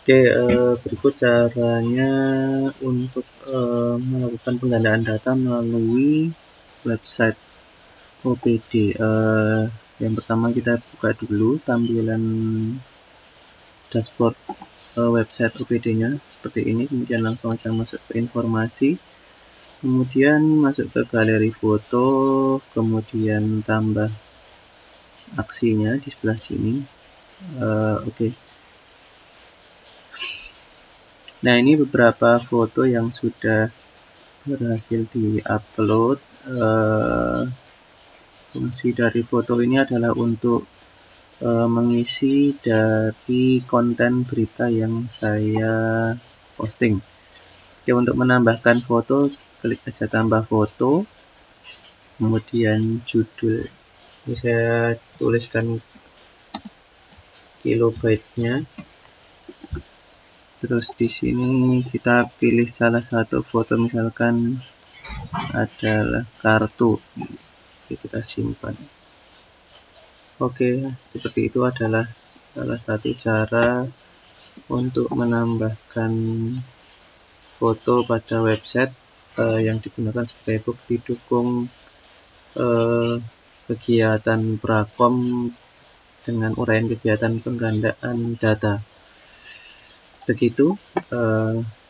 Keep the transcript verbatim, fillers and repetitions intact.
Oke, eh, berikut caranya untuk eh, melakukan penggandaan data melalui website O P D. Eh, yang pertama kita buka dulu tampilan dashboard eh, website O P D-nya seperti ini. Kemudian langsung aja masuk ke informasi. Kemudian masuk ke galeri foto, kemudian tambah aksinya di sebelah sini. Uh, Oke. Okay. Nah, ini beberapa foto yang sudah berhasil di-upload. Uh, fungsi dari foto ini adalah untuk uh, mengisi dari konten berita yang saya posting. Oke, untuk menambahkan foto, klik aja tambah foto, kemudian judul. Ini saya tuliskan kilobyte-nya. Terus di sini kita pilih salah satu foto, misalkan adalah kartu. Oke, kita simpan. Oke, seperti itu adalah salah satu cara untuk menambahkan foto pada website eh, yang digunakan sebagai bukti dukung eh, kegiatan Prakom dengan uraian kegiatan penggandaan data. Begitu. Eh,